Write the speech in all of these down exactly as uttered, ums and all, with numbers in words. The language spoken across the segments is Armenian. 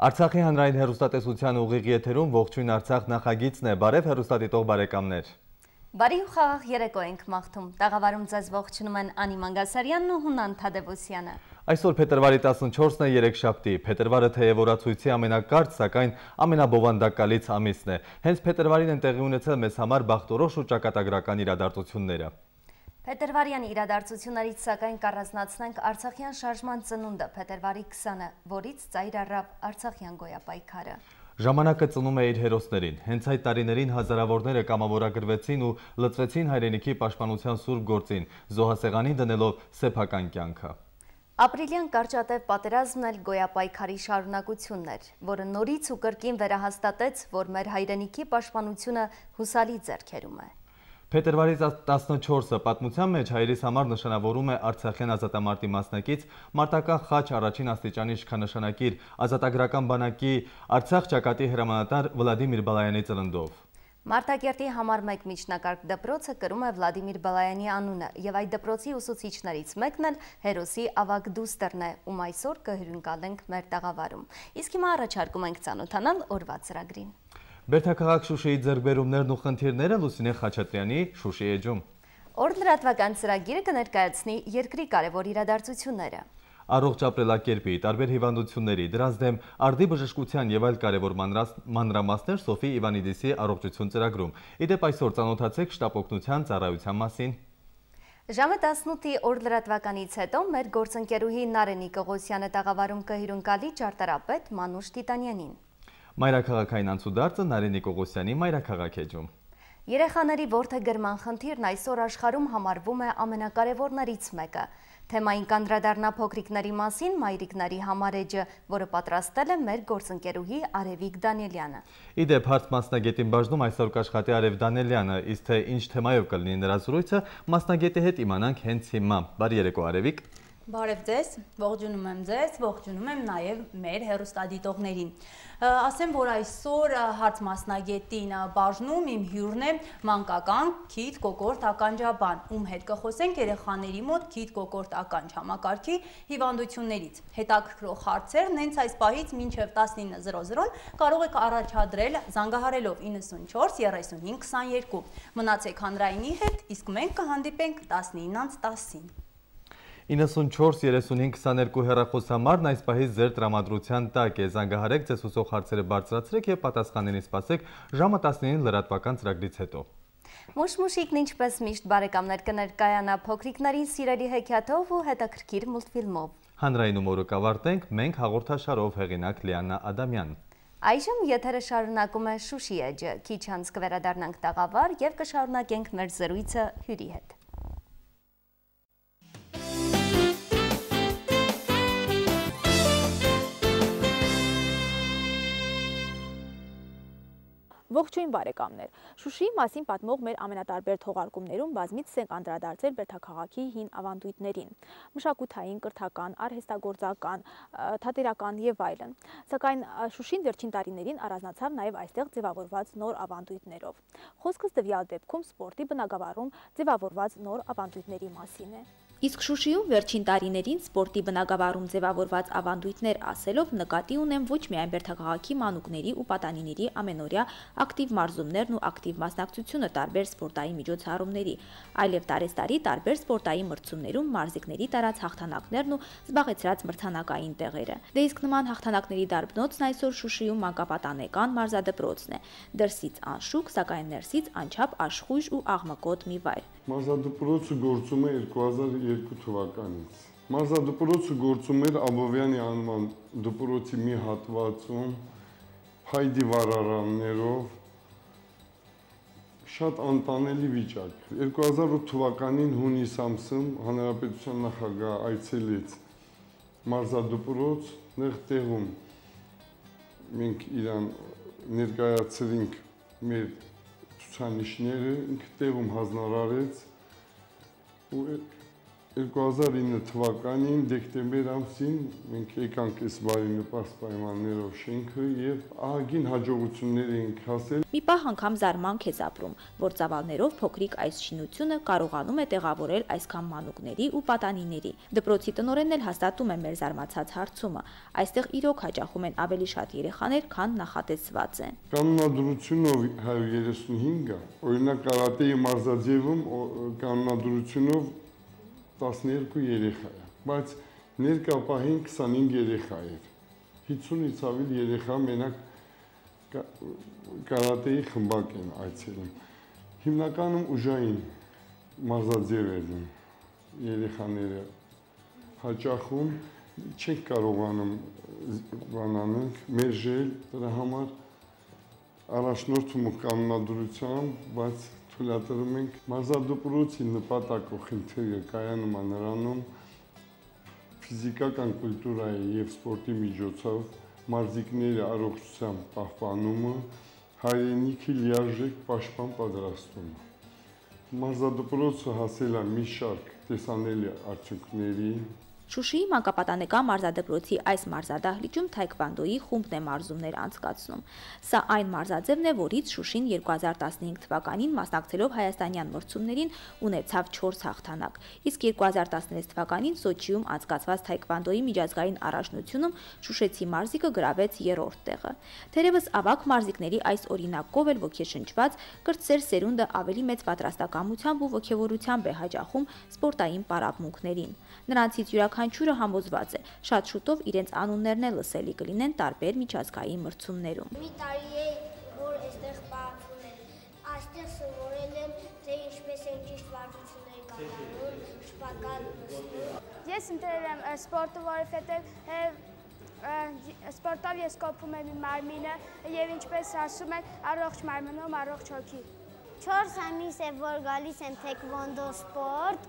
Արցախի հանրային հեռուստատեսության ուղիղ եթերում ողջույն Արցախ նախագիծն է, բարև հեռուստադիտող բարեկամներ։ Բարի ու խաղաղ երեկո ենք մաղթում, տաղավարում ձեզ ողջունում են Անի Մանգասարյանն ու Հունան Թադևոսյանը։ Այսօր փետրվարի տասնչորսն է, երեքշաբթի, փետրվարը թեև օրացույցի ամենակարճ, սակայն ամենաբովանդակալից ամիսն է։ Հենց փետրվարին են տեղի ունեցել մեզ համար բախտորոշ ու ճակատագրական իրադարձությունները։ Փետրվարյան իրադարձություններից սակայն կառանձնացնենք Արցախյան շարժման ծնունդը փետրվարի քսանը, որից ծայր առավ Արցախյան գոյապայքարը։ Ժամանակը ծնում է իր հերոսներին։ Հենց այդ տարիներին հազարավորները կամավորագրվեցին ու լծվեցին հայրենիքի պաշտպանության սուրբ գործին, զոհասեղանին դնելով սեփական կյանքը։ Ապրիլյան կարճատև պատերազմն էլ գոյապայքարի շարունակությունն էր, որը նորից ու կրկին վերահաստատեց, որ մեր հայրենիքի պաշտպանությունը հուսալի ձեռքերում է։ Փետրվարի տասնչորսը պատմության մեջ հայերիս համար նշանավորում է Արցախյան ազատամարտի մասնակից մարտական խաչ առաջին աստիճանի իշխանանշանակիր ազատագրական բանակի Արցախ ճակատի հրամանատար Վլադիմիր Բալայանի ծննդով։ Մարտակերտի համար մեկ միջնակարգ դպրոցը կրում է Վլադիմիր Բալայանի անունը, եւ այդ դպրոցի ուսուցիչներից մեկն էլ հերոսի ավագ դուստերն է, ում այսօր կհյուրընկալենք մեր տաղավարում։ Իսկ հիմա առաջարկում ենք ծանոթանալ օրվա ծրագրին։ Բերդաքաղաք Շուշիի ձեռքբերումներն ու խնդիրները Լուսինե Խաչատրյանի Շուշի էջում։ Օր լրատվական ծրագիրը կներկայացնի երկրի կարևոր իրադարձությունները։ Առողջ ապրելակերպի, տարբեր հիվանդությունների, դրանց դեմ արդի բժշկության եւ այլ կարևոր մանրամասներ Սոֆի Իվանիդիսի առողջություն ծրագրում։ Իդեպ այսօր ծանոթացեք շտապօգնության ծառայության մասին։ Ժամը տասնութի օր լրատվականից հետո մեր գործընկերուհի Նարենի Կողոսյանը տաղավարում կհյուրընկալի ճարտարապետ Մանուշ Տիտանյանին։ Մայրաքաղաքային անցուդարձը Նարենի Կողոսյանի մայրաքաղաք էջում։ Երեխաների որդեգրման խնդիրն այսօր աշխարհում համարվում է ամենակարևորներից մեկը։ Թեմային կանդրադառնա փոքրիկների մասին մայրիկների համար էջը, որը պատրաստել է մեր գործընկերուհի Արևիկ Դանիելյանը։ Իդեպ հարց մասնագետին բաժնում այսօր կաշխատի Արև Դանիելյանը, իսկ թե ինչ թեմայով կլինի նրա զրույցը, մասնագետի հետ իմանանք հենց հիմա։ Բարի երեկո Արևիկ։ Բարև ձեզ, ողջունում եմ ձեզ, ողջունում եմ նաև մեր հեռուստադիտողներին։ Ասեմ, որ այսօր հարց մասնագետին բաժնում իմ հյուրն է մանկական քիթ կոկորտ ականջաբան, ում հետ կխոսենք երեխաների մոտ քիթ կոկորտ ականջ համակարգի հիվանդություններից։ Հետաքրքրող հարցերն հենց այս պահից մինչև տասնինը զրո զրոն կարող եք առաջադրել զանգահարելով իննսունչորս երեսունհինգ քսաներկու։ Մնացեք հանրայինի հետ, իսկ մենք կհանդիպենք տասնինից տասին։ իննսունչորս երեսունհինգ քսաներկու հեռախոսամարն այս պահից ձեր տրամադրության տակ է, զանգահարեք ձեզ հուսող հարցերը բարձրացրեք եւ պատասխաններին սպասեք ժամը տասնինին լրատվական ծրագրից հետո։ Մուշմուշիկն ինչպես միշտ բարեկամներ կներկայանա փոքրիկներին սիրելի հեքիաթով ու հետաքրքիր մուլտֆիլմով։ Հանրայինում օրը կավարտենք մենք հաղորդաշարով հեղինակ Լիանա Ադամյան։ Այժմ եթերը շարունակում է Շուշի էջը, քիչ անց կվերադառնանք տաղավար եւ կշարունակենք մեր զրույցը հյուրի հետ։ Ողջույն բարեկամներ։ Շուշիի մասին պատմող մեր ամենատարբեր թողարկումներում բազմիցս ենք անդրադարձել Բերդաքաղաքի հին ավանդույթներին՝ մշակութային, կրթական, արհեստագործական, թատերական եւ այլն։ Սակայն Շուշին վերջին տարիներին առանձնացավ նաեւ այստեղ ձևավորված նոր ավանդույթներով։ Խոսքս տվյալ դեպքում սպորտի բնագավառում ձևավորված նոր ավանդույթների մասին է։ Իսկ Շուշիում վերջին տարիներին սպորտի բնագավառում ձևավորված ավանդույթներ ասելով նկատի ունեմ ոչ միայն Բերդաքաղաքի մանուկների ու պատանիների ամենօրյա ակտիվ մարզումներն ու ակտիվ մասնակցությունը տարբեր սպորտային միջոցառումների, այլև տարեստարի տարբեր սպորտային մրցումներում մարզիկների տարած հաղթանակներն ու զբաղեցրած մրցանակային տեղերը։ Դե իսկ նման հաղթանակների դարբնոցն այսօր Շուշիում մանկապատանեկան մարզադպրոցն է, դրսից անշուք, սակայն ներսից անչափ աշխույժ ու աղմկոտ մի վայր։ Մարզադպրոցը գործում է երկու հազար երկու թվականից։ Մարզադպրոցը գործում էր Աբովյանի անվան դպրոցի մի հատվածում, հայդի վարարաններով, շատ անտանելի վիճակ։ երկու հազար ութ թվականին հունիս ամսում Հանրապետության նախագահ այցելեց մարզադպրոց, նեղ տեղում մենք իրան ներկայացրինք մեր ցուցանիշները, ինքը տեղում հանձնարարեց ու երկու հազար ինը թվականին դեկտեմբեր ամսին մենք եկանք այս բարի նպաստ պայմաններով շենքը եւ ահագին հաջողություններ ենք հասել։ Մի պահ անգամ զարմանք է ապրում, որ ծավալներով փոքրիկ այս շինությունը կարողանում է տեղավորել այսքան մանուկների ու պատանիների։ Դպրոցի տնօրենն էլ հաստատում է մեր զարմացած հարցումը։ Այստեղ իրոք հաճախում են ավելի շատ երեխաներ, քան նախատեսված է։ Կանոնադրությունով հարյուր երեսունհինգ, օրինակ կարատեի մարզաձևում կանոնադրությունով տասներկու երեխա է, բայց ներկա պահին քսանհինգ երեխա էր, հիսունից ավել երեխա մենակ կարատեի խմբակ են այցելում, հիմնականում ուժային մարզաձևերն են երեխաները հաճախում, չենք կարողանում բանանենք, մերժել դրա համար առաջնորդում ու կանոնադրությամբ, բայց թույլատրում ենք մարզադպրոցի նպատակով խնդիրը կայանում է նրանում ֆիզիկական կուլտուրայի եւ սպորտի միջոցով մարզիկների առողջության պահպանումը, հայրենիքի լիարժեք պաշտպան պատրաստումը։ Մարզադպրոցը հասել է մի շարք տեսանելի արդյունքների։ Շուշիի մանկապատանեկան մարզադպրոցի այս մարզադահլիճում թայքվանդոյի խումբն է մարզումներ անցկացնում։ Սա այն մարզաձևն է, որից Շուշին երկու հազար տասնհինգ թվականին մասնակցելով հայաստանյան մրցումներին ունեցավ չորս հաղթանակ, իսկ երկու հազար տասնվեց թվականին Սոչիում անցկացված թայքվանդոյի միջազգային առաջնությունում շուշեցի մարզիկը գրավեց երրորդ տեղը։ Թերևս ավագ մարզիկների այս օրինակով էլ ոգեշնչված կրտսեր սերունդը ավելի մեծ պատրաստակամությամբ ու ոգևորությամբ է հաճախում սպորտային պարապմունքներին։ Նրանցից յուրաքանչյուրը համոզված է, շատ շուտով իրենց անուններն էլ լսելի կլինեն տարբեր միջազգային մրցումներում։ Մի տարի է, որ այստեղ պարապվում եմ, այստեղ սովորել եմ, թե ինչպես են ճիշտ վարժություններ կատարում, շպական նստում։ Ես ընտրել եմ սպորտը, որովհետև սպորտով ես կոփում եմ իմ մարմինը եւ ինչպես ասում են, առողջ մարմնում առողջ հոգի։ Չորս ամիս է, որ գալիս եմ թեքվոնդո սպորտ։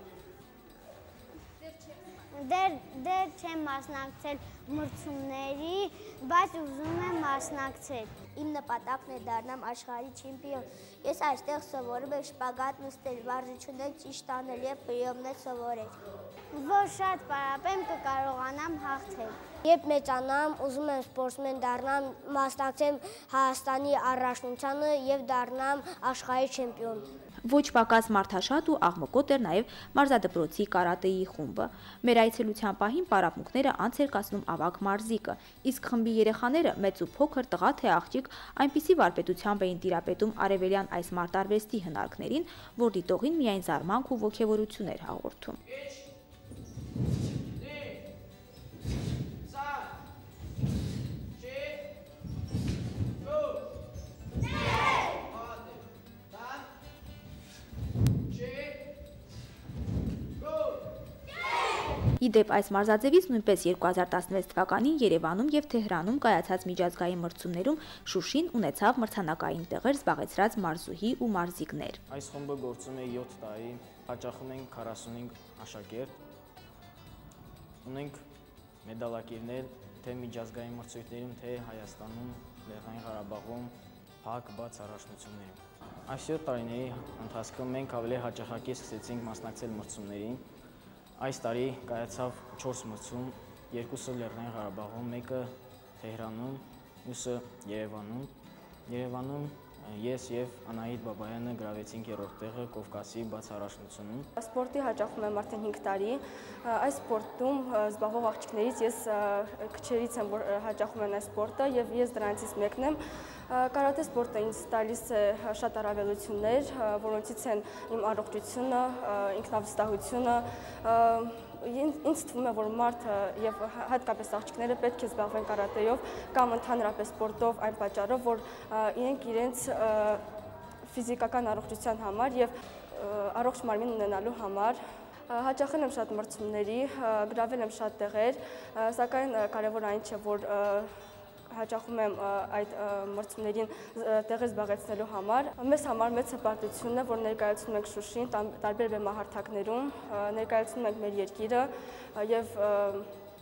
Դեր, դեր չեմ մասնակցել մրցումների, բայց ուզում եմ մասնակցել։ Իմ նպատակն է դառնամ աշխարհի չեմպիոն։ Ես այստեղ սովորում եմ շպագատ նստել, վարժություններ ճիշտ անել եւ պրիոմներ սովորել։ Որ շատ պարապեմ, կկարողանամ հաղթել։ Երբ մեծանամ, ուզում եմ սպորտսմեն դառնամ, մասնակցեմ Հայաստանի առաջնությանը եւ դառնամ աշխարհի չեմպիոն։ Ոչ պակաս մարդաշատ ու աղմկոտ էր նաև մարզադպրոցի կարատեի խումբը։ Մեր այցելության պահին պարապմունքները անց էր կացնում ավագ մարզիկը, իսկ խմբի երեխաները մեծ ու փոքր, տղա թե աղջիկ այնպիսի վարպետությամբ էին տիրապետում արևելյան այս մարտարվեստի հնարքներին, որ դիտողին միայն զարմանք ու ոգևորություն էր հաղորդում։ Իդեպ այս մարզաձևից նույնպես երկու հազար տասնվեց թվականին Երևանում եւ Թեհրանում կայացած միջազգային մրցումներում Շուշին ունեցավ մրցանակային տեղեր զբաղեցրած մարզուհի ու մարզիկներ։ Այս խումբը գործում է յոթ տարի, հաճախում ենք քառասունհինգ աշակերտ։ Ունենք մեդալակիրներ թե միջազգային մրցույթներում, թե Հայաստանում, Լեռնային Ղարաբաղում, փակ բաց առաջնություններում։ Այս յոթ տարիների ընթացքում մենք ավելի հաճախակի սկսեցինք մասնակցել մրցումներին։ Այս տարի կայացավ չորս մրցում, երկուսը Լեռնային Ղարաբաղում, մեկը Թեհրանում, մյուսը Երևանում։ Երևանում ես եւ Անահիտ Բաբայանը գրավեցինք երրորդ տեղը Կովկասի բաց առաջնությունում։ Սպորտի հաճախում եմ արդեն հինգ տարի։ Այս սպորտում զբաղվող աղջիկներից ես քչերից եմ, որ հաճախում են այս սպորտը եւ ես դրանցից մեկն եմ։ Կարատե սպորտը ինձ տալիս է շատ առավելություններ, որոնցից են իմ առողջությունը, ինքնավստահությունը։ Ինձ թվում է, որ մարդը եւ հատկապես աղջիկները պետք է զբաղվեն կարատեով կամ ընդհանրապես սպորտով այն պատճառով, որ իրենք իրենց ֆիզիկական առողջության համար եւ առողջ մարմին ունենալու համար հաճախել եմ շատ մրցումների, գրավել եմ շատ տեղեր, սակայն կարևոր այն չէ, որ հաճախում եմ այդ մրցումներին տեղեր զբաղեցնելու համար։ Մեզ համար մեծ հպարտությունն է, որ ներկայացնում ենք Շուշին տարբեր բեմահարթակներում, ներկայացնում ենք մեր երկիրը եւ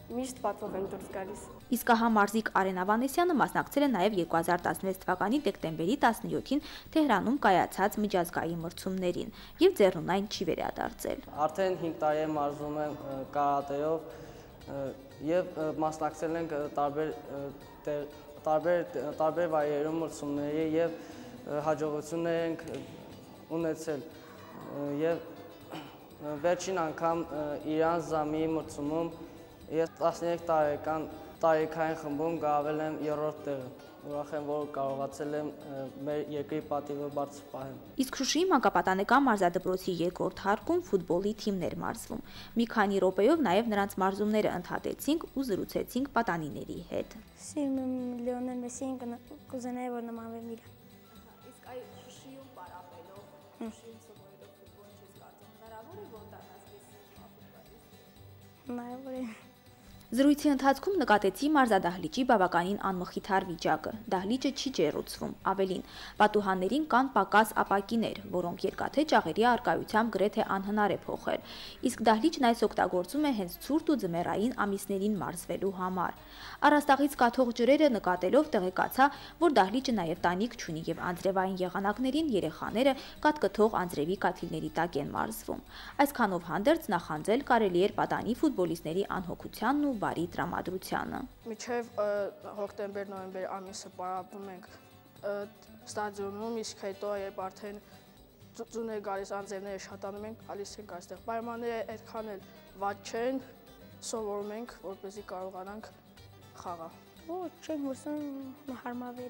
միշտ պատվով եմ դուրս գալիս։ Իսկ ահա մարզիկ Արեն Ավանեսյանը մասնակցել է նաև երկու հազար տասնվեց թվականի դեկտեմբերի տասնյոթին Թեհրանում կայացած միջազգային մրցումներին եւ ձեռնունայն չի վերադարձել։ Արդեն հինգ տարի եմ մարզում եմ կարատեով եւ մասնակցել ենք տարբեր տարբեր տարբեր վայրերում մրցումների եւ հաջողություններ ենք ունեցել եւ վերջին անգամ Իրան Զամի մրցումում ես տասներեք տարեկան տարիքային խմբում գրավել եմ երրորդ տեղը։ Ուրախ եմ, որ կարողացել եմ մեր երկրի պատիվը բարձր պահել։ Իսկ Շուշիի մանկապատանեկան մարզադպրոցի երկրորդ հարկում ֆուտբոլի թիմներ մարզվում։ Մի քանի րոպեով նաև նրանց մարզումները ընդհատեցինք ու զրուցեցինք պատանիների հետ։ Սիրում եմ Լիոնել Մեսսիին, կուզենայի, որ նմանվեմ իրան։ Իսկ այ Շուշիում պարապելով, Շուշիում սովորելով ֆուտբոլ չես կարծում, հնարավոր է որ դառնաս ֆուտբոլիստ։ Հնարավոր է։ Զրույցի ընթացքում նկատեցի մարզադահլիճի բավականին անմխիթար վիճակը։ Դահլիճը չի ջեռուցվում, ավելին, պատուհաններին կան պակաս ապակիներ, որոնք երկաթե ճաղերի առկայությամբ գրեթե անհնար է փոխել։ Իսկ դահլիճն այս օգտագործում է հենց ցուրտ ու ձմեռային ամիսներին մարզվելու համար։ Առաստաղից կաթող ջրերը նկատելով տեղեկացա, որ դահլիճը նաև տանիք չունի եւ անձրևային եղանակներին երեխաները կատկթող անձրևի կաթիլների տակ են մարզվում։ Այսքանով հանդերձ նախանձել կարելի էր պատանի ֆուտբոլիստների անհոգությանն ու բարի տրամադրությանը։ Մինչև հոկտեմբեր-նոյեմբեր ամիսը պարապում ենք ստադիոնում, իսկ հետո երբ արդեն ձուն է գալիս, անձրևները շատանում ենք, գալիս ենք այստեղ։ Պայմանները այդքան էլ վատ չեն, սովորում ենք, որպեսզի կարողանանք խաղալ։ Ու չենք մրցում, հարմարվել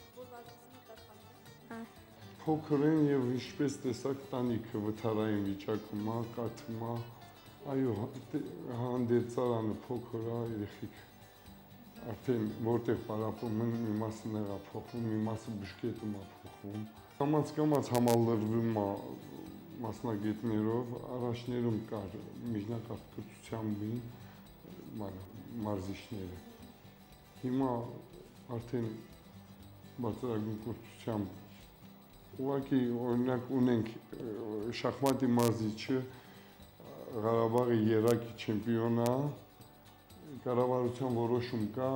ենք։ Փոքր են եւ ինչպես տեսակ տանիքը վթարային վիճակում է, կաթում է։ Այո, հանդերձարանը փոքր է, երեխեք արդեն որտեղ պարապում են, մի մասը նեղա փոխվում, մի մասը բուժկետում է փոխվում։ Կամաց-կամաց համալրվում է մասնագետներով, առաջներում կար միջնակարգությամբ մարզիչները։ Հիմա արդեն բարձրագույն կրթությամբ ուղղակի օրինակ ունենք շախմատի մարզիչը Ղարաբաղի երակի չեմպիոն է, կառավարության որոշում կա,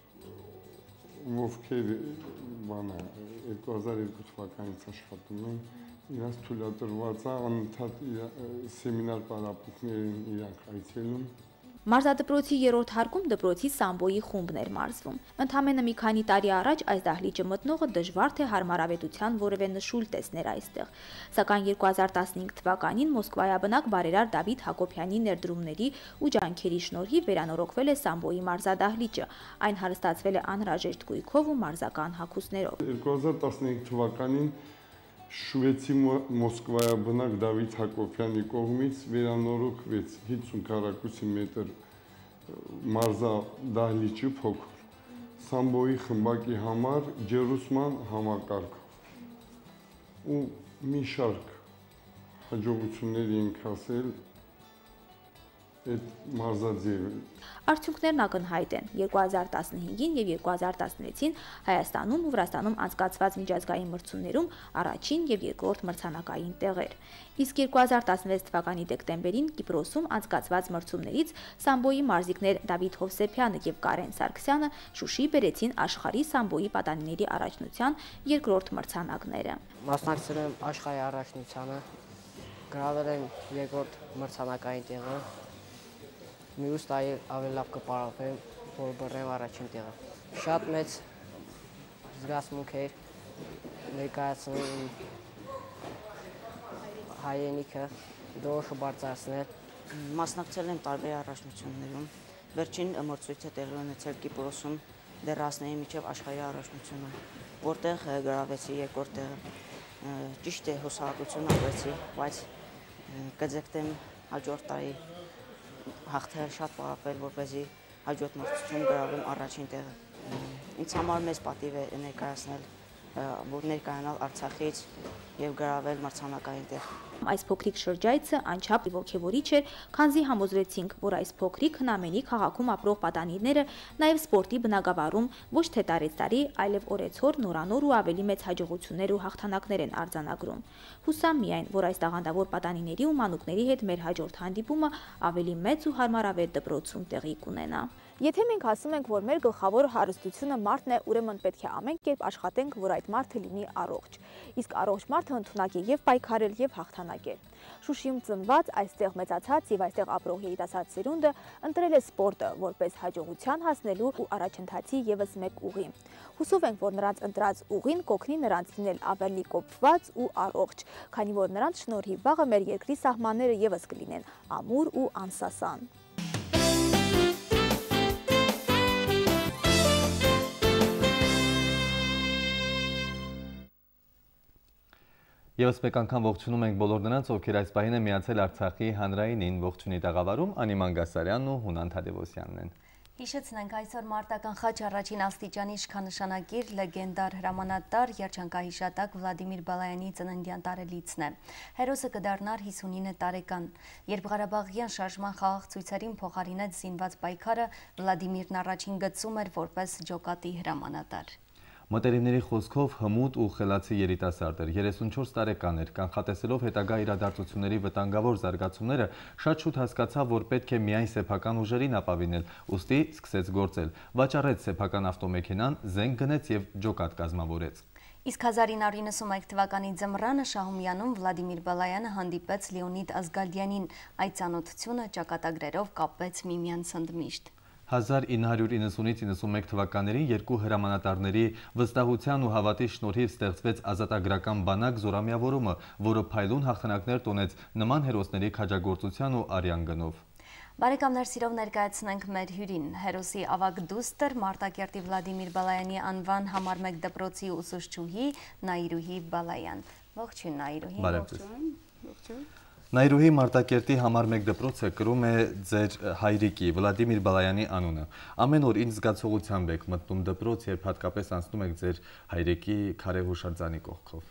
ովքեր երկու հազար երկու թվականից աշխատում են, իրանց թույլատրված է, անընդհատ սեմինար պարապմունքներին իրանք այցելում։ Մարզադպրոցի երրորդ հարկում դպրոցի սամբոյի խումբն էր մարզվում։ Ընդամենը մի քանի տարի առաջ այս դահլիճը մտնողը դժվար թե հարմարավետության որևէ նշույլ տեսներ այստեղ։ Սակայն երկու հազար տասնհինգ թվականին Մոսկվայաբնակ բարերար Դավիթ Հակոբյանի ներդրումների ու ջանքերի շնորհիվ վերանորոգվել է սամբոյի մարզադահլիճը։ Այն հարստացվել է անհրաժեշտ գույքով ու մարզական հագուստներով։ երկու հազար տասնհինգ թվականին Շվեցի Մոսկվայաբնակ Դավիթ Հակոբյանի կողմից վերանորոգվեց հինգսուն քառակուսի մետր մարզադահլիճը փոքր սամբոյի խմբակի համար ջեռուցման համակարգով ու մի շարք հաջողություններ ենք հասել այդ մարզաձևը։ Արդյունքներն ակնհայտ են։ երկու հազար տասնհինգին եւ երկու հազար տասնվեցին Հայաստանում ու Վրաստանում անցկացված միջազգային մրցումներում առաջին եւ երկրորդ մրցանակային տեղեր։ Իսկ երկու հազար տասնվեց թվականի դեկտեմբերին Կիպրոսում անցկացված մրցումներից սամբոյի մարզիկներ Դավիթ Հովսեփյանը եւ Կարեն Սարգսյանը Շուշի բերեցին աշխարհի սամբոյի պատանիների առաջնության երկրորդ մրցանակները։ Մասնակցել եմ աշխարհի առաջնությանը, գրավել եմ երկրորդ մրցանակային տեղը։ Մյուս տարի ավելի լավ կպարապեմ, որ բռնեմ առաջին տեղը։ Շատ մեծ զգացմունք էր ներկայացնում հայրենիքը, դրոշը բարձրացնել։ Մասնակցել եմ տարբեր առաջնություններում։ Վերջին մրցույթը տեղի ունեցել Կիպրոսում դեռասների միջև աշխարհի առաջնությունը, որտեղ գրավեցի երկրորդ տեղը։ Ճիշտ է, հուսահատություն ապրեցի, բայց կձգտեմ հաջորդ տարի հաղթել, շատ պարապել, որպեսզի հաջորդ մրցույթում գրավեմ առաջին տեղը։ Ինձ համար մեծ պատիվ է ներկայացնել, որ ներկայանալ Արցախից եւ գրավել մրցանակային տեղ։ այս փոքրիկ շրջայցը անչափ ոգևորիչ էր, քանզի համոզվեցինք, որ այս փոքրիկ հնամենի քաղաքում ապրող պատանիները նաև սպորտի բնագավառում ոչ թե տարեցտարի, այլև օրեցօր նորանոր ու ավելի մեծ հաջողություններ ու հաղթանակներ են արձանագրում։ Հուսամ միայն, որ այս տաղանդավոր պատանիների ու մանուկների հետ մեր հաջորդ հանդիպումը ավելի մեծ ու հարմարավետ դպրոցում տեղի կունենա։ Եթե մենք ասում ենք, որ մեր գլխավոր հարստությունը մարդն է, ուրեմն պետք է ամեն կերպ աշխատենք, որ այդ մարդը լինի առողջ։ Իսկ առողջ մարդը ընդունակ է եւ պայքարել եւ հաղթանակել։ Շուշիում ծնված, այստեղ մեծացած եւ այստեղ ապրող երիտասարդ սերունդը ընտրել է սպորտը որպես հաջողության հասնելու ու առաջընթացի եւս մեկ ուղի։ Հուսով ենք, որ նրանց ընտրած ուղին կօգնի նրանց լինել ավելի կոփված ու առողջ, քանի որ նրանց շնորհիվ վաղը մեր երկրի սահմանները եւս կլինեն ամուր ու անսասան։ Եվս մեկ անգամ ողջունում ենք բոլոր նրանց, ովքեր այս պահին են միացել Արցախի հանրայինին, ողջունի տաղավարում Անի Մանգասարյանն ու Հունան Թադևոսյանն են։ Հիշեցնենք այսօր մարտական խաչ առաջին աստիճանի իշխաննշանակիր լեգենդար հրամանատար երջանկահիշատակ Վլադիմիր Բալայանի ծննդյան տարելիցն է։ Հերոսը կդառնար հիսունինը տարեկան։ Երբ Ղարաբաղյան շարժման խաղաղ ցույցերին փոխարինեց զինված պայքարը, Վլադիմիրն առաջին գծում էր որպես ջոկատի հրամանատար։ Մտերիմների խոսքով հմուտ ու խելացի երիտասարդ էր, երեսունչորս տարեկան էր, կանխատեսելով հետագա իրադարձությունների վտանգավոր զարգացումները, շատ շուտ հասկացավ, որ պետք է միայն սեփական ուժերին ապավինել, ուստի սկսեց գործել, վաճառեց սեփական ավտոմեքենան, զենք գնեց եւ ջոկատ կազմավորեց։ Իսկ հազար ինը հարյուր իննսունմեկ թվականի ձմռանը Շահումյանում Վլադիմիր Բալայանը հանդիպեց Լեոնիդ Ազգալդյանին, այդ ծանոթությունը ճակատագրերով կապեց միմյանց ընդմիշտ։ հազար ինը հարյուր իննսունից իննսունմեկ թվականներին երկու հրամանատարների վստահության ու հավատի շնորհիվ ստեղծվեց ազատագրական բանակ զորամիավորումը, որը փայլուն հաղթանակներ տոնեց նման հերոսների քաջագործության ու արյան գնով։ Բարեկամներ, սիրով ներկայացնենք մեր հյուրին, հերոսի ավագ դուստր Մարտակերտի Վլադիմիր Բալայանի անվան համար մեկ դպրոցի ուսուցչուհի Նայիրուհի Բալայան։ Ողջույն Նայիրուհի։ Բարև։ Նայիրուհի Մարտակերտի համար մեկ դպրոցը կրում է ձեր հայրիկի Վլադիմիր Բալայանի անունը։ Ամեն օր ինչ զգացողությամբ եք մտնում դպրոց, երբ հատկապես անցնում եք ձեր հայրիկի քարե հուշարձանի կողքով։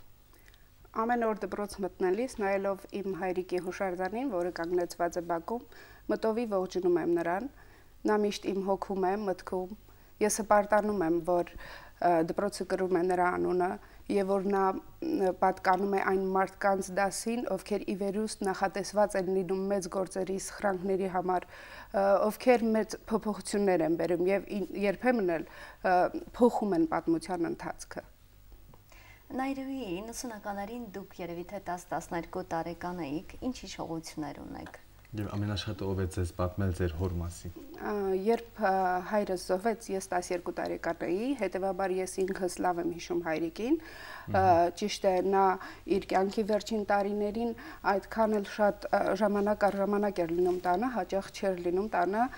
Ամեն օր դպրոց մտնելիս, նայելով իմ հայրիկի հուշարձանին, որը կանգնեցված է բակում, մտովի ողջունում եմ նրան, նա միշտ իմ հոգում է, մտքում։ Ես հպարտանում եմ, որ դպրոցը կրում է նրա անունը եւ որ նա պատկանում է այն մարդկանց դասին, ովքեր ի վերուստ նախատեսված են լինում մեծ գործերի սխրանքների համար, ովքեր մեծ փոփոխություններ են բերում եւ երբեմն էլ փոխում են պատմության ընթացքը։ Նայիրուհի, իննսունականներին դուք երևի թե տասը տասներկու տարեկան էիք, ինչ հիշողություններ ունեք։ Եվ ամենաշատը ով է ձեզ պատմել ձեր հոր մասին։ Երբ հայրս զոհվեց, ես տասներկու տարեկան էի, հետևաբար ես ինքս լավ եմ հիշում հայրիկին, ճիշտ է, նա իր կյանքի վերջին տարիներին այդքան էլ շատ ժամանակ առ ժամանակ էր լինում տանը, հաճախ չէր լինում տանը,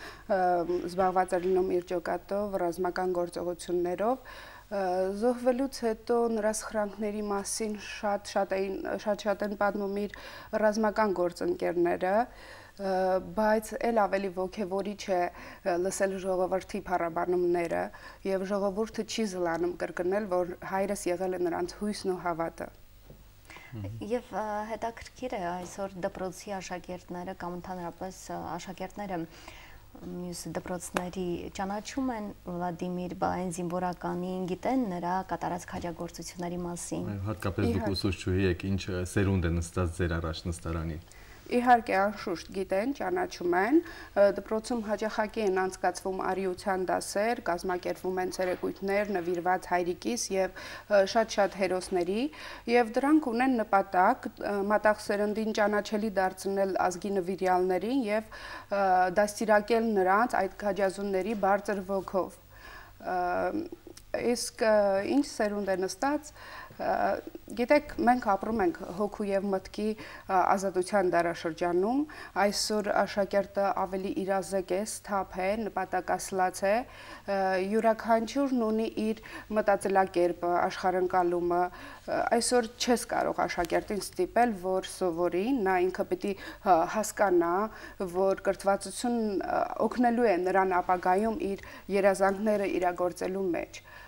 զբաղված էր լինում իր ջոկատով, ռազմական գործողություններով։ Զոհվելուց հետո նրա սխրանքների մասին շատ շատ էին շատ շատ են պատմում իր ռազմական գործընկերները, բայց էլ ավելի ոգևորիչ է լսել ժողովրդի փառաբանումները եւ ժողովուրդը չի զլանում կրկնել, որ հայրս եղել է նրանց հույսն ու հավատը։ Եվ հետաքրքիր է այսօր դպրոցի աշակերտները կամ ընդհանրապես աշակերտները մյուս դպրոցների ճանաչում են Վլադիմիր Բալայան զինվորականին, գիտեն նրա կատարած քաջագործությունների մասին։ Հատկապես դուք ուսուցչուհի եք, ինչ սերունդ է նստած ձեր առաջ նստարանին։ Իհարկե անշուշտ գիտեն, ճանաչում են, դպրոցում հաճախակի են անցկացվում արիության դասեր, կազմակերպվում են ցերեկույթներ նվիրված հայրիկիս եւ շատ-շատ հերոսների, եւ դրանք ունեն նպատակ մատաղ սերնդին ճանաչելի դարձնել ազգի նվիրյալներին եւ դաստիարակել նրանց այդ քաջազունների բարձր ոգով։ Իսկ ինչ սերունդ է նստած, գիտեք, մենք ապրում ենք հոգու եւ մտքի ազատության դարաշրջանում, այսօր աշակերտը ավելի իրազեկ է, սթափ է, նպատակասլաց է, յուրաքանչյուրն ունի իր մտածելակերպը, աշխարհընկալումը, այսօր չես կարող աշակերտին ստիպել, որ սովորի, նա ինքը պիտի հասկանա, որ կրթվածությունն օգնելու է նրան ապագայում իր երազանքները իրագործելու մեջ։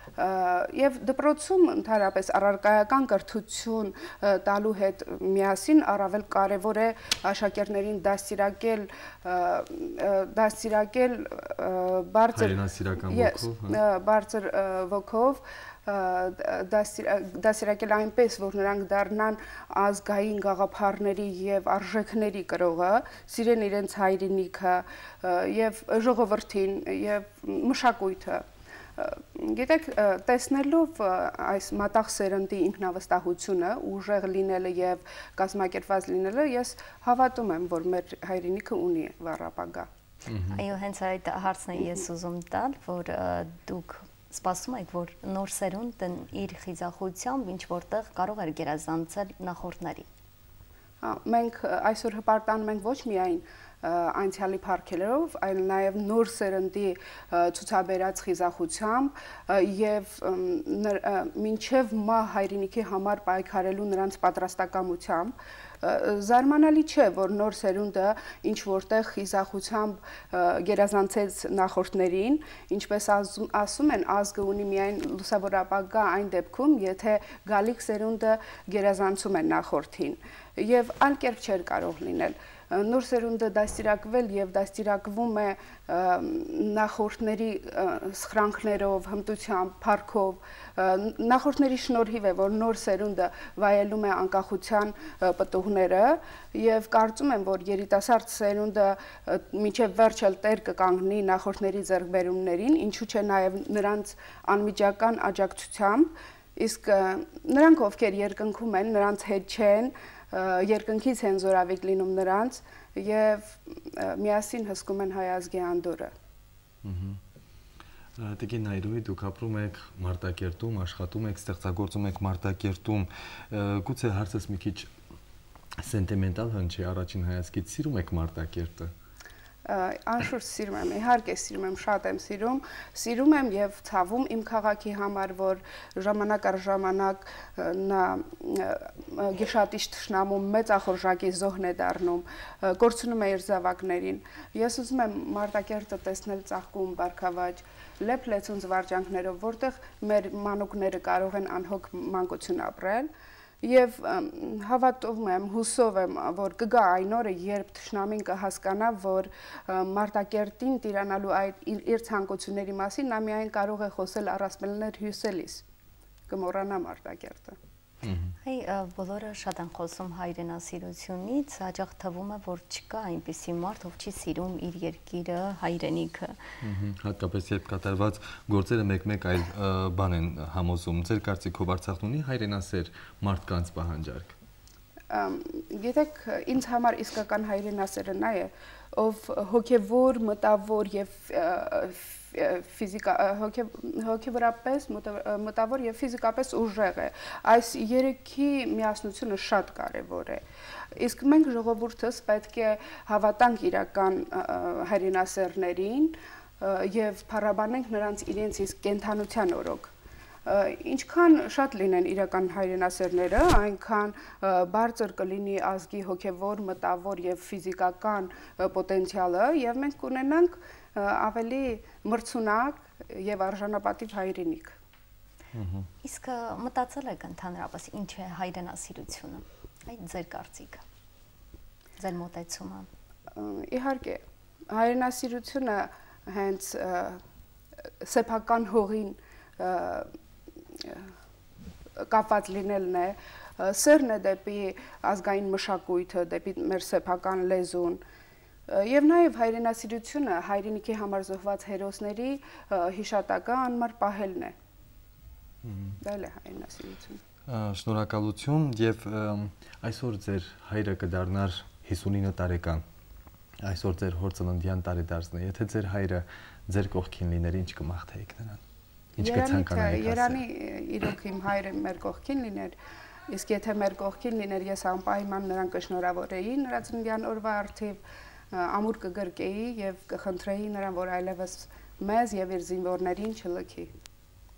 Եվ դպրոցում ընդհանրապես առարկայական կրթություն տալու հետ միասին առավել կարևոր է աշակերտներին դաստիարակել դաստիարակել բարձր բարձր ոգով դաստիարակել այնպես, որ նրանք դառնան ազգային գաղափարների եւ արժեքների կրողը, սիրեն իրենց հայրենիքը եւ ժողովրդին եւ մշակույթը։ Գիտեք, տեսնելով այս մատաղ սերնդի ինքնավստահությունը, ուժեղ լինելը եւ կազմակերպված լինելը, ես հավատում եմ, որ մեր հայրենիքը ունի վառ ապագա։ Այո, հենց այդ հարցն եմ ես ուզում տալ, որ դուք սպասում եք, որ նոր սերունդն իր խիզախությամբ ինչ որտեղ կարող էր գերազանցել նախորդների։ Մենք այսօր հպարտանում ենք ոչ միայն անցյալի փառքերով, այլ նաև նոր սերնդի ցուցաբերած խիզախությամբ եւ մինչեւ մահ հայրենիքի համար պայքարելու նրանց պատրաստակամությամբ զարմանալի չէ, որ նոր սերունդը ինչ որտեղ խիզախությամբ գերազանցեց նախորդներին, ինչպես ասում են, ազգը ունի միայն լուսավոր ապագա այն դեպքում, եթե գալիք սերունդը գերազանցում է նախորդին, եւ այլ կերպ չէր կարող լինել։ Նոր սերունդը դաստիարակվել եւ դաստիարակվում է նախորդների սխրանքներով, հմտությամբ, փառքով, նախորդների շնորհիվ է, որ նոր սերունդը վայելում է անկախության պտուղները եւ կարծում եմ, որ երիտասարդ սերունդը մինչեւ վերջ էլ տեր կկանգնի նախորդների ձեռքբերումներին, ինչու՞ չէ նաեւ նրանց անմիջական աջակցությամբ, իսկ նրանք ովքեր երկնքում են, նրանց հետ չեն, երկնքից են զորավիք լինում նրանց եւ միասին հսկում են հայ ազգի անդորը։ Տիկին Նայիրուհի, դուք ապրում եք Մարտակերտում, աշխատում եք, ստեղծագործում եք Մարտակերտում, գուցե հարցս մի քիչ սենտիմենտալ հնչի, առաջին հայացքից սիրում եք Մարտակերտը։ Անշուշտ սիրում եմ, իհարկե սիրում եմ, շատ եմ սիրում, սիրում եմ եւ ցավում իմ քաղաքի համար, որ ժամանակ առ ժամանակ նա գիշատիչ թշնամու մեծ ախորժակի զոհն է դառնում, կորցնում է իր զավակներին։ Ես ուզում եմ Մարտակերտը տեսնել ծաղկում, բարգավաճ, լեփ-լեցուն զվարճանքներով, որտեղ մեր մանուկները կարող են անհոգ մանկություն ապրել։ Եվ հավատում եմ, հուսով եմ, որ կգա այն օրը, երբ թշնամին կհասկանա, որ Մարտակերտին տիրանալու այդ իր ցանկությունների մասին նա միայն կարող է խոսել առասպելներ հյուսելիս, կմոռանա Մարտակերտը։ Այ բոլորը շատ են խոսում հայրենասիրությունից, հաճախ թվում է, որ չկա այնպիսի մարդ, ով չի սիրում իր երկիրը, հայրենիքը։ Հատկապես երբ կատարված գործերը մեկ-մեկ այլ բան են համոզում, ձեր կարծիքով Արցախն ունի հայրենասեր մարդկանց պահանջարկ։ Գիտեք, ինձ համար իսկական հայրենասերը նա է, ով հոգևոր, մտավոր եւ ֆիզիկա հոգեվորապես մտավոր եւ ֆիզիկապես ուժեղ է։ Այս երեքի միասնությունը շատ կարեւոր է։ Իսկ մենք ժողովուրդս պետք է հավատանք իրական հայրենասերներին եւ փառաբանենք նրանց իրենց իսկ կենթանության օրոք։ Ինչքան շատ լինեն իրական հայրենասերները, այնքան բարձր կլինի ազգի հոգևոր, մտավոր եւ ֆիզիկական պոտենցիալը եւ մենք կունենանք ավելի մրցունակ եւ արժանապատիվ հայրենիք։ Իսկ մտածել եք ընդհանրապես ինչ է հայրենասիրությունը, այդ ձեր կարծիքը, ձեր մոտեցումը։ Իհարկե, հայրենասիրությունը հենց սեփական հողին կապված լինելն է, սերն է դեպի ազգային մշակույթը, դեպի մեր սեփական լեզուն, եւ նաեւ հայրենասիրությունը հայրենիքի համար զոհված հերոսների հիշատակը անմար պահելն է։ Դա էլ է հայրենասիրությունը։ Շնորհակալություն եւ այսօր ձեր հայրը կդառնար հիսունինը տարեկան։ Այսօր ձեր հոր ծննդյան տարեդարձն է։ Եթե ձեր հայրը ձեր կողքին լիներ, ինչ կմաղթեիք նրան։ Ինչ կցանկանայիք ասել։ Երանի իրոք իմ հայրը մեր կողքին լիներ, իսկ եթե մեր կողքին լիներ, ես անպայման նրան կշնորհավորեի նրա ծննդյան օրվա առթիվ, ամուր կգրկեի եւ կխնդրեի նրան, որ այլևս մեզ եւ իր զինվորներին չլքի։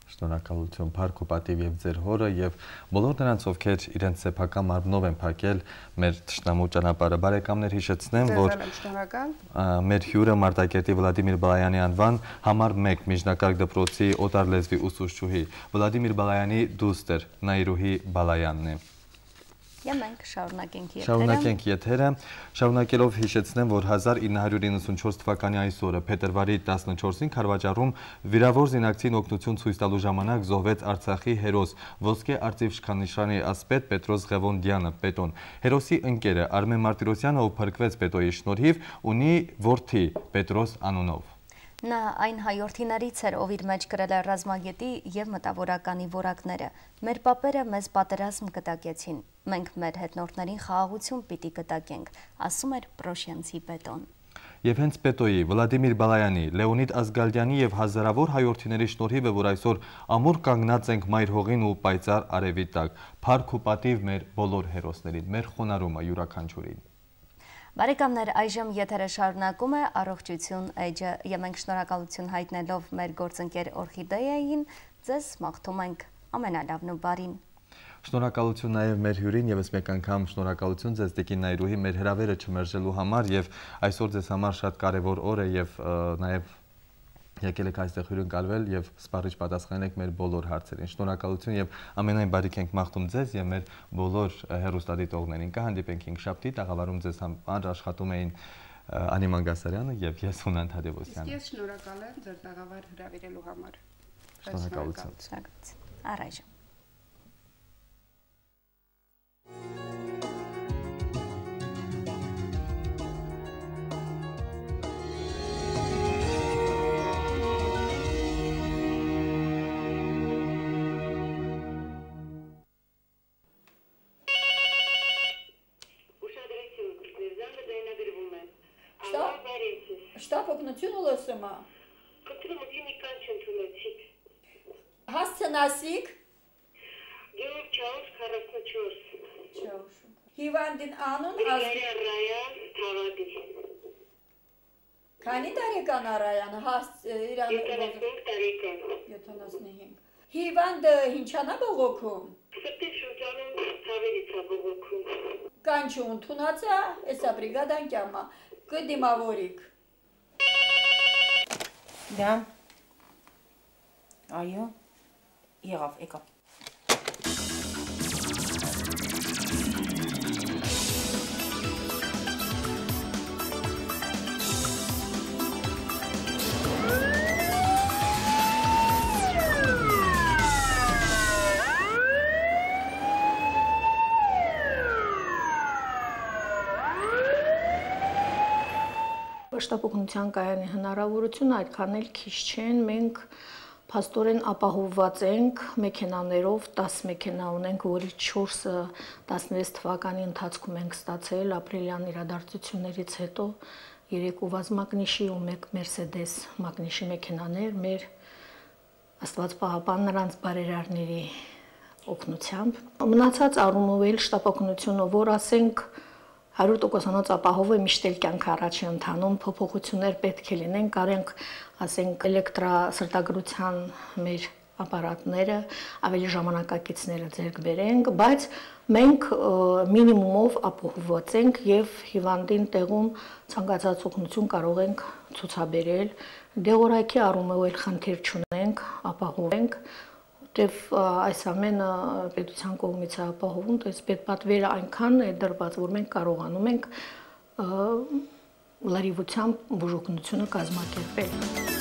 Շնորհակալություն, փառք ու պատիվ եւ ձեր հորը եւ բոլոր նրանց, ովքեր իրենց սեփական մարմնով են փակել մեր թշնամու ճանապարհը։ Բարեկամներ, հիշեցնեմ, որ մեր հյուրը Մարտակերտի Վլադիմիր Բալայանի անվան համար մեկ միջնակարգ դպրոցի օտար լեզվի ուսուցչուհի Վլադիմիր Բալայանի դուստր Նաիրուհի Բալայանն է։ Եվ մենք շարունակենք եթերը։ Շարունակենք եթերը, շարունակելով հիշեցնեմ, որ հազար ինը հարյուր իննսունչորս թվականի այսօրը փետրվարի տասնչորսին Քարվաճառում վիրավոր զինակցին օգնություն ցույց տալու ժամանակ զոհվեց Արցախի հերոս ոսկե արծիվ իշխաննիշանի ասպետ Պետրոս Ղևոնդյանը Պետոն։ Հերոսի ընկերը Արմեն Մարտիրոսյանը, ով փրկվեց Պետոյի շնորհիվ, ունի որդի Պետրոս անունով։ Նա այն հայորդիներից էր, ով իր մեջ կրել է ռազմագետի և մտավորականի որակները։ Մեր պապերը մեզ պատերազմ կտակեցին, մենք մեր հետնորդներին խաղաղություն պիտի կտակենք, ասում էր Պրոշյանցի Պետոն։ Եվ հենց Պետոյի, Վլադիմիր Բալայանի, Լեոնիդ Ազգալյանի և հազարավոր հայորդիների շնորհիվ է, որ այսօր ամուր կանգնած ենք մայր հողին ու պայծառ արևի տակ, փառք ու պատիվ մեր բոլոր հերոսներին, մեր խոնարհումը յուրաքանչյուրին։ Բարեկամներ, այժմ եթերը շարունակում է առողջություն էջը և մենք շնորհակալություն հայտնելով մեր գործընկեր Օրխիդեային, ձեզ մաղթում ենք ամենալավն ու բարին։ Շնորհակալություն նաև մեր հյուրին, եւս մեկ անգամ շնորհակալություն ձեզ Տիկին Նայրուհի մեր հրավերը չմերժելու համար եւ այսօր ձեզ համար շատ կարեւոր օր է եւ նաև եկել եք այստեղ հյուրընկալվել եւ սպառիչ պատասխանել եք մեր բոլոր հարցերին։ Շնորհակալություն եւ ամենայն բարիք ենք մաղթում ձեզ եւ մեր բոլոր հեռուստադիտողներին։ Կհանդիպենք հինգշաբթի, տաղավարում ձեզ համար աշխատում էին Անի Մանգասարյանը եւ ես Հունան Թադևոսյանը։ Ես շնորհակալ եմ ձեր տաղավար հրավիրելու համար։ Շնորհակալություն։ Առայժմ Շտապ օգնություն ուլսում է։ Կտրում ուտինի կանչ ընդունեցիք։ Հասցնասիք։ Գեորգ Չաուս քառասունչորս։ Չաուս։ Հիվանդին անուն Գրիգորյա Ռայան Թավադի։ Քանի տարեկան է Ռայանը, հաս իրան յոթանասունհինգ տարեկան։ յոթանասունհինգ։ Հիվանդը ինչանա բողոքում։ Սրտի շրջանում ցավերից է բողոքում։ Կանչու ընդունած է, էսա բրիգադան կյամա։ Կդիմավորիք։ Դա, այո, եղավ, եկավ։ Շտապօգնության կայանի հնարավորությունը այդքան էլ քիչ չեն, մենք փաստորեն ապահովված ենք մեքենաներով, տասը մեքենա ունենք, որից չորսը տասնվեց թվականի ընթացքում ենք ստացել ապրիլյան իրադարձություններից հետո, երեք ուվազ մագնիշի ու մեկ Մերսեդես մագնիշի մեքենաներ մեր Աստված պահապան նրանց բարերարների օգնությամբ։ Մնացած առումով էլ շտապօգնությունը, որ ասենք հարյուր տոկոսանոց ապահով է միշտ էլ կյանք առաջի ընթանում, փոփոխություններ պետք է լինեն, կարենք ասենք էլեկտրասրտագրության մեր ապարատները ավելի ժամանակակիցները ձեռք բերենք, բայց մենք մինիմումով ապահովված ենք եւ հիվանդին տեղում ցանկացած օգնություն կարող ենք ցուցաբերել, դեղորայքի առումով էլ խնդիր չունենք, ապահովենք Եվ այս ամենը պետության կողմից է ապահովում, то есть պետպատվերը այնքան է դրված, որ մենք կարողանում ենք լրիվությամբ բուժօգնությունը կազմակերպել։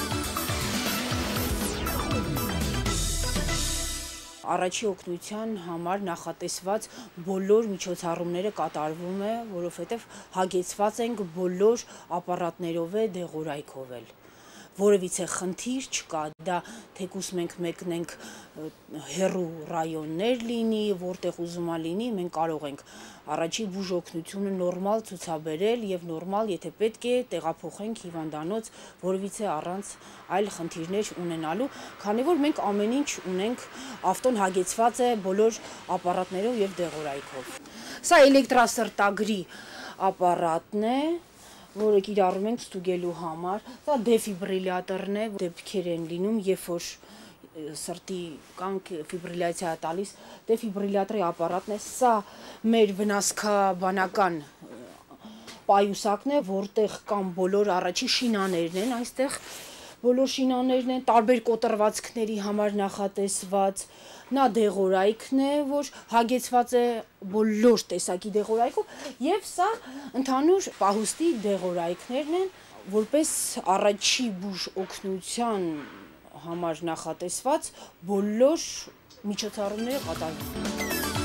Առաջի օգնության համար նախատեսված բոլոր միջոցառումները կատարվում է, որովհետև հագեցված ենք բոլոր ապարատներով է, դեղորայքով էլ։ Որևիցե խնդիր չկա, դա թեկուզ մենք մեկնենք հեռու ռայոններ լինի, որտեղ ուզում է լինի, մենք կարող ենք առաջի բուժօգնությունը նորմալ ցուցաբերել եւ նորմալ, եթե պետք է, տեղափոխենք հիվանդանոց, որևիցե առանց այլ խնդիրներ ունենալու, քանի որ մենք ամեն ինչ ունենք, ավտոն հագեցված է բոլոր ապարատներով եւ դեղորայքով։ Սա էլեկտրասրտագրի ապարատն է, որը կիրառում ենք ստուգելու համար, դա դեֆիբրիլյատորն է, դեպքեր են լինում, երբ որ սրտի կանք ֆիբրիլյացիա տալիս, դեֆիբրիլյատորի ապարատն է, սա մեր վնասքաբանական պայուսակն է, որտեղ կան բոլոր առաջի շինաներն են, այստեղ բոլոր շինաներն են, տարբեր կոտրվածքների համար նախատեսված, նա դեղորայքն է, որ հագեցված է բոլոր տեսակի դեղորայքով, եւ սա ընդհանուր պահուստի դեղորայքներն են, որպես առաջի բուժ օգնության համար նախատեսված բոլոր միջոցառումները կատարվում։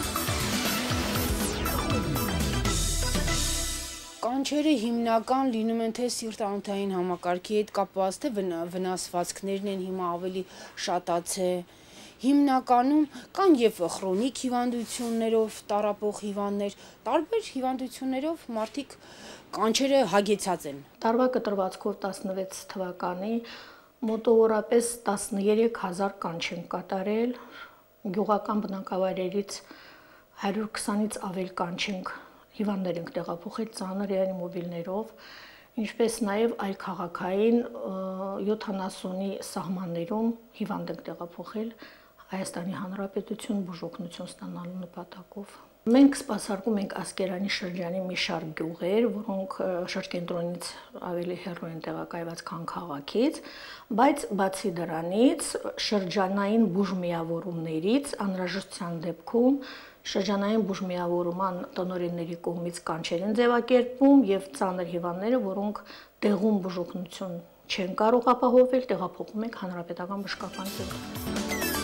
Կանչերը հիմնական լինում են թե սիրտ-անոթային համակարգի հետ կապված, թե վնասվածքներն են հիմա ավելի շատացել։ Հիմնականում կան եւ քրոնիկ հիվանդություններով տառապող հիվանդներ, տարբեր հիվանդություններով մարդիկ կանչերը հագեցած են։ Տարվա կտրվածքով տասնվեց թվականի մոտավորապես տասներեք հազար կանչ են կատարել, գյուղական բնակավայրերից հարյուր քսանից ավել կանչ ենք հիվանդներ ենք տեղափոխել ծանր ռեանիմոբիլներով, ինչպես նաև այլ քաղաքային յոթանասունի սահմաններում հիվանդ ենք տեղափոխել Հայաստանի Հանրապետություն բուժօգնություն ստանալու նպատակով։ Մենք սպասարկում ենք Ասկերանի շրջանի մի շարք գյուղեր, որոնք շրջկենտրոնից ավելի հեռու են տեղակայված, քան քաղաքից, բայց բացի դրանից շրջանային բուժմիավորումներից անհրաժեշտության դեպքում շրջանային բուժմիավորման տնօրենների կողմից կանչեր են ձևակերպվում եւ ծանր հիվանդները, որոնք տեղում բուժօգնություն չեն կարող ապահովել, տեղափոխում ենք հանրապետական բժշկական կենտրոն։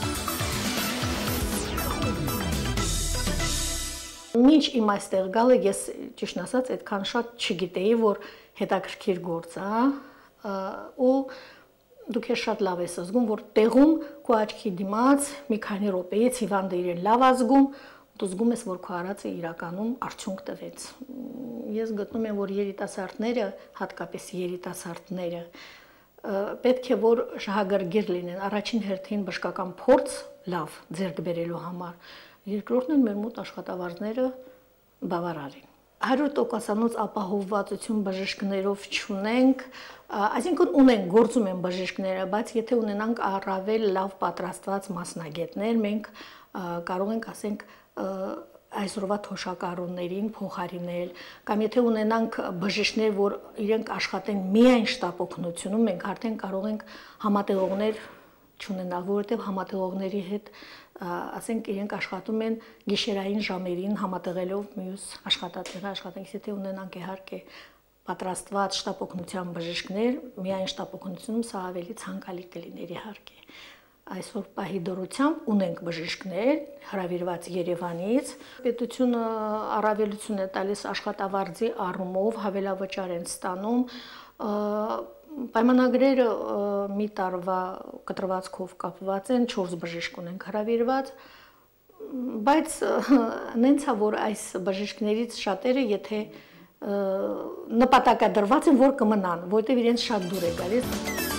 Մինչ իմ այստեղ գալը ես ճիշտ ասած այդքան շատ չգիտեի, որ հետաքրքիր գործ է, ու դուք ես շատ լավ ես զգում, որ տեղում քո աչքի դիմաց մի քանի րոպեից հիվանդը իրեն լավ է զգում, դու զգում ես, որ քո արածը իրականում արդյունք տվեց։ Ես գտնում եմ, որ երիտասարդները, հատկապես երիտասարդները, պետք է որ շահագրգիռ լինեն, առաջին հերթին բժշկական փորձ լավ ձեռք բերելու համար, երկրորդն են մեր մոտ աշխատավարձները բավարար են։ հարյուր տոկոսանոց ապահովվածություն բժիշկներով չունենք, այսինքն ունենք, գործում են բժիշկները, բայց եթե ունենանք առավել լավ պատրաստված մասնագետներ, մենք կարող ենք, ասենք, այսօրվա թոշակառուներին փոխարինել, կամ եթե ունենանք բժիշկներ, որ իրենք աշխատեն միայն շտապ օգնությունում, մենք արդեն կարող ենք համատեղողներ չունենալ, որովհետև համատեղողների հետ, ասենք, իրենք աշխատում են գիշերային ժամերին համատեղելով մյուս աշխատատեղի աշխատանքից, եթե ունենանք իհարկե պատրաստված շտապ օգնության բժիշկներ, միայն շտապ օգնությունում սա ավելի ցանկալի կլիներ իհարկե։ Այսօր պահի դրությամբ ունենք բժիշկներ հրավիրված Երևանից, պետությունը առավելություն է տալիս աշխատավարձի առումով, հավելավճար են ստանում, պայմանագրերը մի տարվա կտրվածքով կապված են, չորս բժիշկ ունենք հրավիրված, բայց նենց է, որ այս բժիշկներից շատերը, եթե նպատակադրված են, որ կմնան, որտեղ իրենց շատ դուր է գալիս։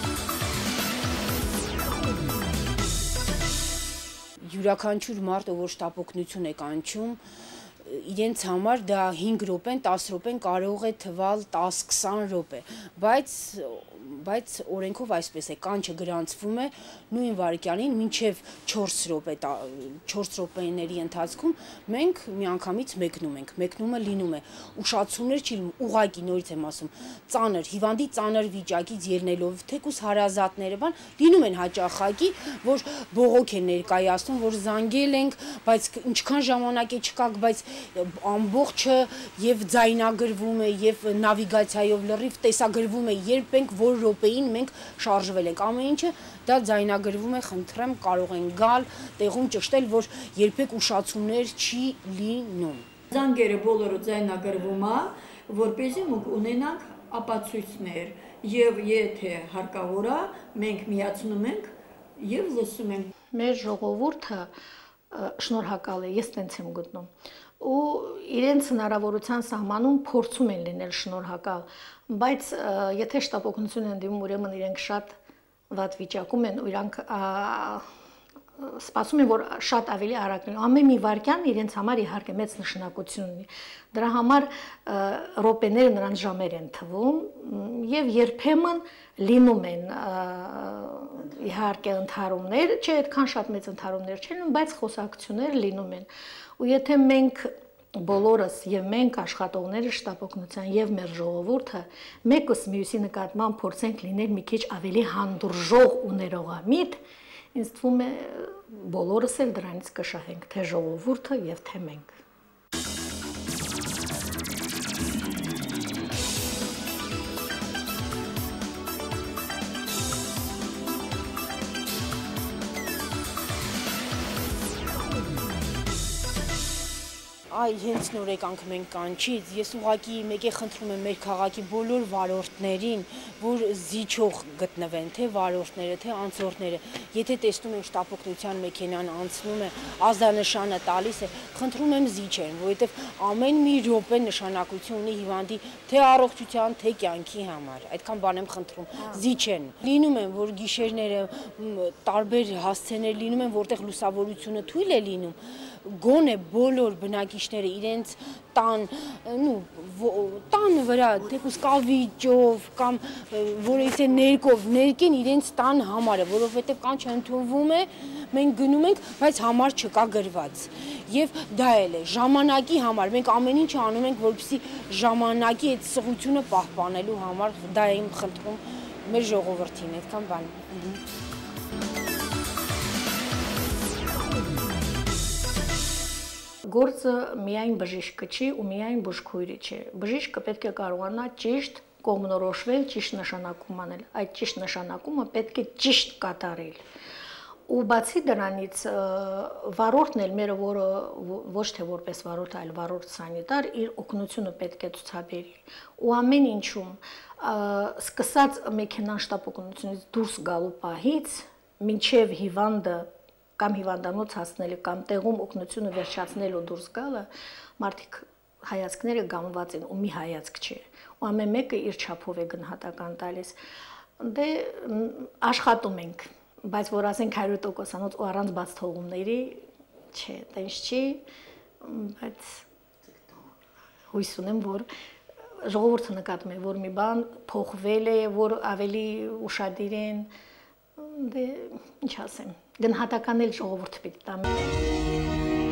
Յուրաքանչյուր մարդը, որ շտապ օգնություն է կանչում, իրենց համար դա հինգ րոպեն, տասը րոպեն կարող է թվալ տասը-քսան րոպե, բայց բայց օրենքով այսպես է, կանչը գրանցվում է նույն վայրկյանին մինչև չորս րոպե, չորս րոպեների ընթացքում մենք միանգամից մեկնում ենք, մեկնումը լինում է, ուշացումներ չի լինում, ուղղակի նորից եմ ասում, ծանր, հիվանդի ծանր վիճակից ելնելով, թեկուզ հարազատները բան, լինում են հաճախակի, որ բողոք են ներկայացնում, որ զանգել ենք, բայց ինչքան ժամանակ է չկաք, բայց ամբողջը եւ ձայնագրվում է եւ նավիգացիայով լրիվ տեսագրվում է, երբ ենք որ րոպեին մենք շարժվել ենք, ամեն ինչը դա ձայնագրվում է, խնդրեմ, կարող են գալ, տեղում ճշտել, որ երբեք ուշացումներ չի լինում։ Զանգերը բոլորը ձայնագրվում է, որպեսզի մենք ունենանք ապացույցներ, եւ եթե հարկավոր է, մենք միացնում ենք եւ լսում ենք։ Մեր ժողովուրդը շնորհակալ է, ես տենց եմ գտնում, ու իրենց հնարավորության սահմանում փորձում են լինել շնորհակալ, բայց եթե շտապ օգնություն են դիմում, ուրեմն իրենք շատ վատ վիճակում են, ու իրանք սպասում եմ, որ շատ ավելի արագ լինի։ Ամեն մի վայրկյան իրենց համար իհարկե մեծ նշանակություն ունի։ Դրա համար րոպեները նրանց ժամեր են թվում եւ երբեմն լինում են իհարկե ընդհարումներ, չէ, այդքան շատ մեծ ընդհարումներ չեն, բայց խոսակցություններ լինում են։ Ու եթե մենք բոլորս եւ մենք աշխատողները շտապօգնության եւ մեր ժողովուրդը մեկս մյուսի նկատմամբ փորձենք լինել մի քիչ ավելի հանդուրժող ու ներողամիտ, ինձ թվում է բոլորս էլ դրանից կշահենք, թե ժողովուրդը եւ թե մենք։ Այ հենց նոր եկանք մենք կանչից, ես ուղղակի մեկ է խնդրում եմ մեր քաղաքի բոլոր վարորդներին, որ զիջող գտնվեն, թե վարորդները, թե անցորդները, եթե տեսնում են շտապօգնության մեքենան անցնում է, ազդանշանը տալիս է, խնդրում եմ զիջեն, որովհետև ամեն մի րոպե նշանակություն ունի հիվանդի թե առողջության, թե կյանքի համար, այդքան բան եմ խնդրում, զիջեն։ Լինում են, որ գիշերները տարբեր հասցեներ լինում են, որտեղ լուսավորությունը թույլ է լինում, գոնե բոլոր բնակիչները իրենց տան, տան վրա, թեկուզ կավիճով կամ որևէ ներկով ներկեն իրենց տան համարը, որովհետև կան չընդունվում է, մենք գնում ենք, բայց համար չկա գրված։ Եվ դա էլ է, ժամանակի համար, մենք ամեն ինչ անում ենք, որպեսզի ժամանակի այդ սղությունը պահպանելու համար, դա եմ խնդրում մեր ժողովրդին, այդքան բան։ Գործը միայն բժիշկը չի ու միայն բուժքույրի չէ։ Բժիշկը պետք է կարողանա ճիշտ կողմնորոշվել, ճիշտ նշանակում անել։ Այդ ճիշտ նշանակումը պետք է ճիշտ կատարել։ Ու բացի դրանից վարորդն էլ մերը, որը ոչ թե որպես վարորդ, այլ վարորդ սանիտար, իր օգնությունը պետք է ցուցաբերի։ Ու ամեն ինչում սկսած մեքենան շտապօգնությունից դուրս գալու պահից մինչև հիվանդը կամ հիվանդանոց հասնելը կամ տեղում օգնությունը վերջացնելու դուրս գալը մարդիկ հայացքները գամված են ու մի հայացք չէ ու ամեն մեկը իր չափով է գնահատական տալիս դե աշխատում ենք բայց որ ասենք հարյուր տոկոսանոց ու առանց բաց թողումների չէ տենց չի բայց հույս ունեմ որ ժողովուրդը նկատում է որ մի բան փոխվել է որ ավելի ուշադիր են դե ինչ ասեմ Գնահատական էլ ժողովուրդը պետք է տա։